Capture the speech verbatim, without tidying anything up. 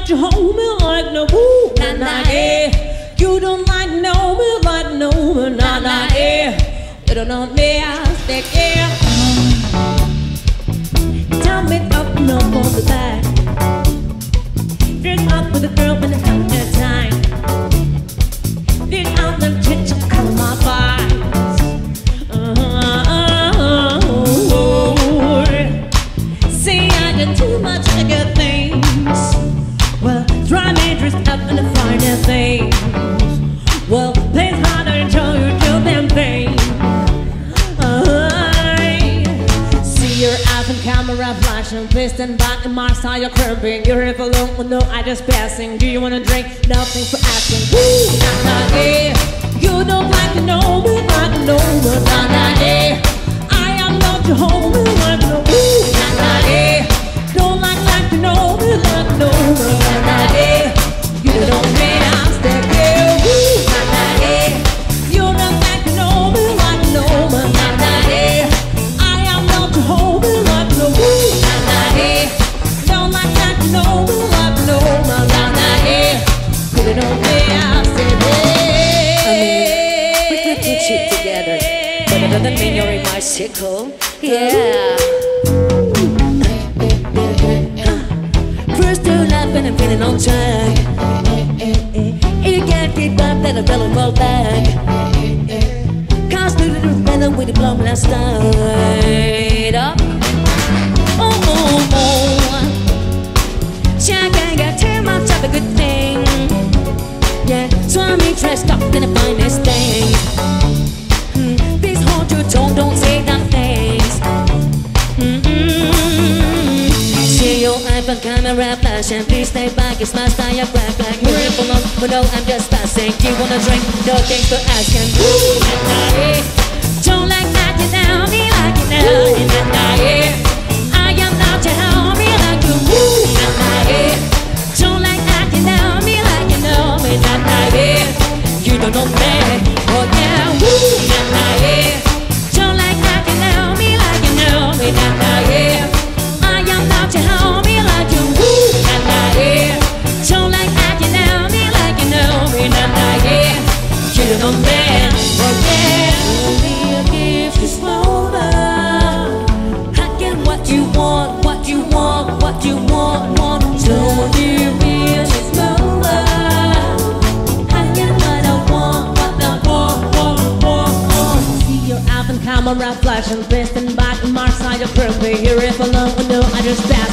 not you hold me like no woo, nah nah yeah. You don't like no me like no nah nah yeah. You don't know me, I stick yeah. Tell me up no more the back. Drink up with a girl when it's out their time. Dig out them chicks and call my vibes. Uh-huh. See I did too much good things. Well, try me dressed up in the finer things. Well, plays harder and show you do them things. Your eyes and camera flashing, please stand back and my style you're cramping. You're here for long, well, no, I just passing. Do you wanna drink? Nothing for asking. Woo, nah, nah, yeah. You don't like to know me, like to know me, nah, nah, yeah. I am not your homie, like to know me, nah, nah, yeah. Don't like, like to know me, like to know me, nah, nah, yeah. You don't mean I'm stuck here, woo, nah, nah, yeah. You don't like to know me, like to know me, nah, nah, yeah. Hold me like no woo, nah nah yeah. Don't like that, no me like no nah nah yeah. Put it on me, I said hey. I mean, we could put shit together, but it doesn't mean you're in my circle. Yeah. First to life and I'm feeling on track. You can't keep up, then I fell fall back. Cause we didn't better with the blow last night. Up. Oh, oh, oh. Check, I got too much of a good thing. Yeah, so I'm dressed up in the finest thing. Mm, please hold your tongue, don't say that things. Mm-mm. See your iPhone camera flash and please stay back. It's my style, you black, black. You're here for long, but no, I'm just passing. You wanna drink? No thanks for asking. Woo, nah, nah, yeah. Don't like that, you know me like you know. Nah, nah, yeah. I am not your homie like you. Woo, nah, nah, yeah. Don't like that, you know me like you know me. Nah, nah, yeah. You don't know me, oh yeah. Woo, nah, nah, yeah. Don't like that, you know me like you know me. Nah, nah, yeah. I am not your homie like you. Woo, nah, nah, yeah. Don't like that, you know me like you know me. Nah, nah, yeah. You don't know me, oh yeah. This moment, I get what you want, what you want, what you want, want. Don't you feel this moment? I get what I want, what I want, want, want, want. See your album camera flashing, piston back and mark side of perfect. Here if alone, no, I just